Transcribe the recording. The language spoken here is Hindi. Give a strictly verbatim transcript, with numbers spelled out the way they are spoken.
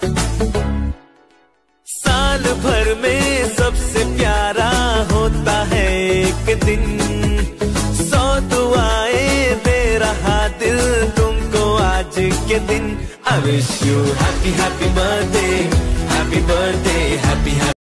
साल भर में सबसे प्यारा होता है एक दिन, सौ दुआएं दे रहा दिल तुमको आज के दिन। I wish you happy happy birthday, happy birthday, happy happy